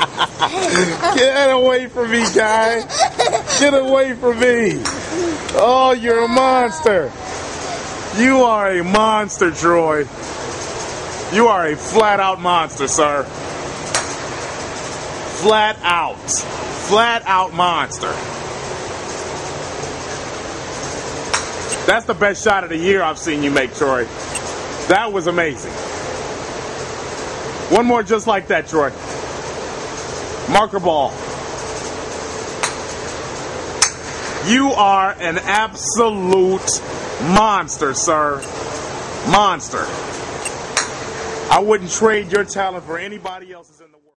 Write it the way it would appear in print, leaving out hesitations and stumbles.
Get away from me, guy. Get away from me. Oh, you're a monster. You are a monster, Troy. You are a flat-out monster, sir. Flat-out. Flat-out monster. That's the best shot of the year I've seen you make, Troy. That was amazing. One more just like that, Troy. Marker ball. You are an absolute monster, sir. Monster. I wouldn't trade your talent for anybody else's in the world.